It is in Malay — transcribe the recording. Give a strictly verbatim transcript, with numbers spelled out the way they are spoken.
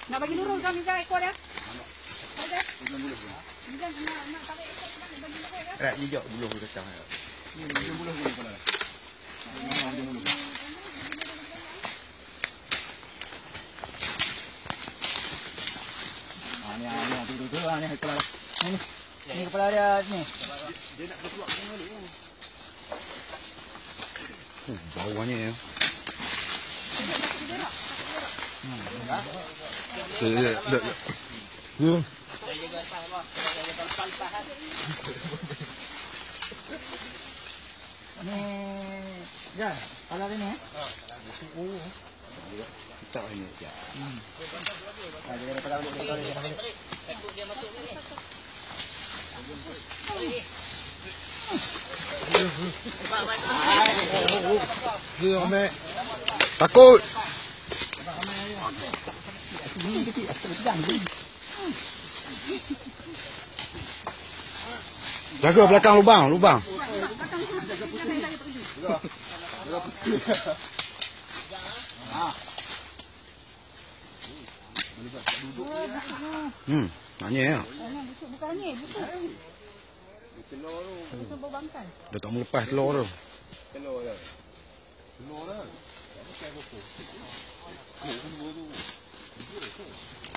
Nak bagi lurus kan minta ekor dia? Ada? Minta nak nak tarik ekor bagi bagi ekor dia. Rak jejak buluh kacang. Ni buluh ni kepala. Memang buluh. Ah ni ah ni tu tu ah ni kepala. Ni ni kepala dia ni. Dia nak keluar balik ni. Oh, bau banyak ya. Ya, ya, ya. Ni, ya, kalau ini ya. Oh. Tak ini ya. Hmm. Ada daripada balik balik balik. Takut dia masuk ni. Dia ambil. Takut. Jaga belakang lubang, lubang. Hmm, naknya ya. Bukan ni, bukan. Telur tu. Itu bau bangkai. Dah tak mau lepas telur tu. Telur dah. Telur dah. Tak pakai apa-apa. Oh, telur tu.